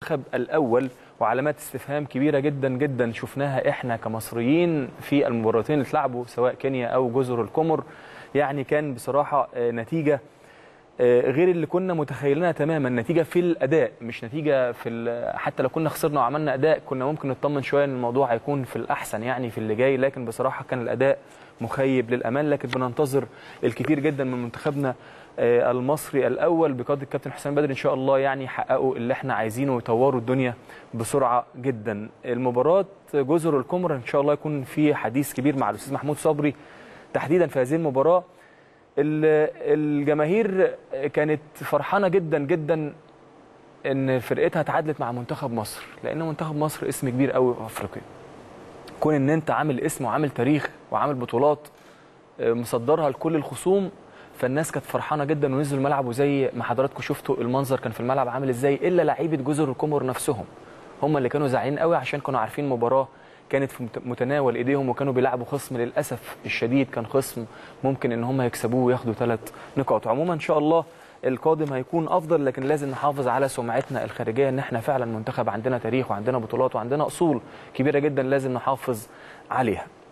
المنتخب الاول، وعلامات استفهام كبيره جدا جدا شفناها احنا كمصريين في المباراتين اللي اتلعبوا سواء كينيا او جزر القمر. يعني كان بصراحه نتيجه غير اللي كنا متخيلينها تماما. نتيجه في الاداء، مش نتيجه في حتى لو كنا خسرنا وعملنا اداء كنا ممكن نطمن شويه ان الموضوع هيكون في الاحسن يعني في اللي جاي، لكن بصراحه كان الاداء مخيب للامال. لكن بننتظر الكثير جدا من منتخبنا المصري الاول بقياده الكابتن حسام بدري ان شاء الله يعني يحققوا اللي احنا عايزينه ويطوروا الدنيا بسرعه جدا. المباراه جزر القمر ان شاء الله يكون في حديث كبير مع الاستاذ محمود صبري تحديدا في هذه المباراه. الجماهير كانت فرحانه جدا جدا ان فرقتها تعادلت مع منتخب مصر، لان منتخب مصر اسم كبير قوي في افريقيا. كون ان انت عامل اسم وعامل تاريخ وعامل بطولات مصدرها لكل الخصوم، فالناس كانت فرحانه جدا ونزلوا الملعب. وزي ما حضراتكم شفتوا المنظر كان في الملعب عامل ازاي، الا لعيبه جزر القمر نفسهم هم اللي كانوا زعلانين قوي عشان كانوا عارفين مباراه كانت في متناول ايديهم، وكانوا بيلعبوا خصم للاسف الشديد كان خصم ممكن ان هم يكسبوه وياخدوا 3 نقاط. عموما ان شاء الله القادم هيكون افضل، لكن لازم نحافظ على سمعتنا الخارجيه ان احنا فعلا منتخب عندنا تاريخ وعندنا بطولات وعندنا اصول كبيره جدا لازم نحافظ عليها.